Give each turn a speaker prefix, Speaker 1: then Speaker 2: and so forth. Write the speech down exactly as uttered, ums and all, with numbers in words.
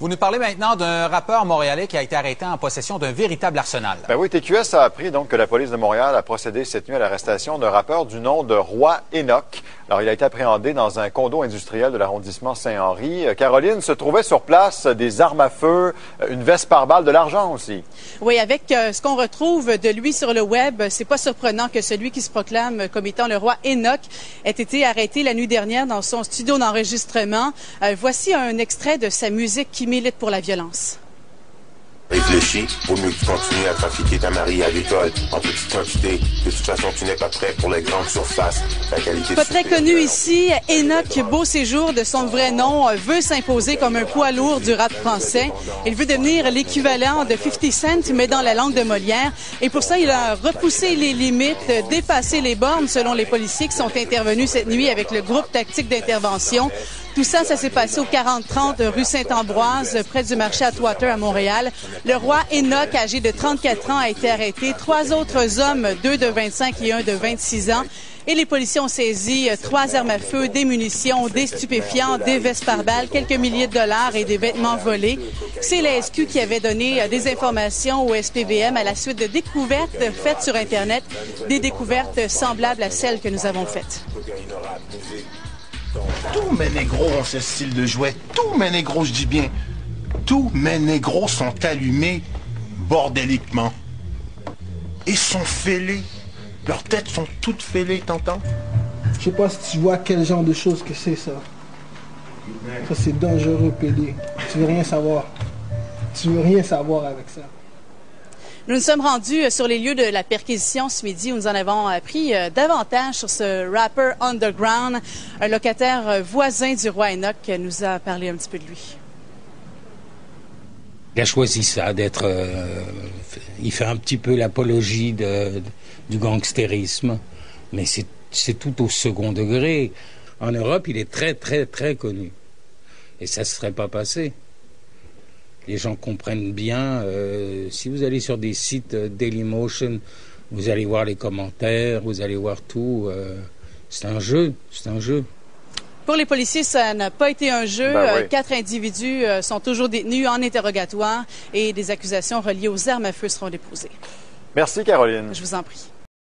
Speaker 1: Vous nous parlez maintenant d'un rappeur montréalais qui a été arrêté en possession d'un véritable arsenal.
Speaker 2: Ben oui, T Q S a appris donc que la police de Montréal a procédé cette nuit à l'arrestation d'un rappeur du nom de Roi Enoch. Alors, il a été appréhendé dans un condo industriel de l'arrondissement Saint-Henri. Caroline, se trouvait sur place des armes à feu, une veste pare balles, de l'argent aussi.
Speaker 3: Oui, avec euh, ce qu'on retrouve de lui sur le web, c'est pas surprenant que celui qui se proclame comme étant le Roi Enoch ait été arrêté la nuit dernière dans son studio d'enregistrement. Euh, voici un extrait de sa musique qui milite pour la violence.
Speaker 4: Réfléchis, vaut mieux que tu continues à trafiquer ta Marie agricole en petite quantité. De toute façon, tu n'es pas prêt pour les grandes surfaces. La qualité
Speaker 3: Pas très connu ici, Enoch Beau Séjour, de son vrai nom, veut s'imposer comme un poids lourd du rap français. Il veut devenir l'équivalent de cinquante Cent, mais dans la langue de Molière. Et pour ça, il a repoussé les limites, dépassé les bornes, selon les policiers qui sont intervenus cette nuit avec le groupe tactique d'intervention. Tout ça, ça s'est passé au quarante trente rue Saint-Ambroise, près du marché Atwater à Montréal. Le Roi Enoch, âgé de trente-quatre ans, a été arrêté. Trois autres hommes, deux de vingt-cinq et un de vingt-six ans. Et les policiers ont saisi trois armes à feu, des munitions, des stupéfiants, des vestes pare balles, quelques milliers de dollars et des vêtements volés. C'est la S Q qui avait donné des informations au S P V M à la suite de découvertes faites sur Internet, des découvertes semblables à celles que nous avons faites.
Speaker 5: Tous mes négros ont ce style de jouet. Tous mes négros, je dis bien. Tous mes négros sont allumés bordéliquement. Ils sont fêlés. Leurs têtes sont toutes fêlées, t'entends?
Speaker 6: Je sais pas si tu vois quel genre de choses que c'est, ça. Ça, c'est dangereux, Pédé. Tu veux rien savoir. Tu veux rien savoir avec ça.
Speaker 3: Nous nous sommes rendus sur les lieux de la perquisition ce midi où nous en avons appris davantage sur ce rapper underground. Un locataire voisin du Roi Enoch nous a parlé un petit peu de lui.
Speaker 7: Il a choisi ça, d'être... Euh, il fait un petit peu l'apologie de, de, du gangstérisme, mais c'est, c'est tout au second degré. En Europe, il est très, très, très connu. Et ça ne se serait pas passé. Les gens comprennent bien. Euh, si vous allez sur des sites euh, Dailymotion, vous allez voir les commentaires, vous allez voir tout. Euh, c'est un jeu, c'est un jeu.
Speaker 3: Pour les policiers, ça n'a pas été un jeu.
Speaker 2: Ben oui.
Speaker 3: Quatre individus sont toujours détenus en interrogatoire et des accusations reliées aux armes à feu seront déposées.
Speaker 2: Merci, Caroline.
Speaker 3: Je vous en prie.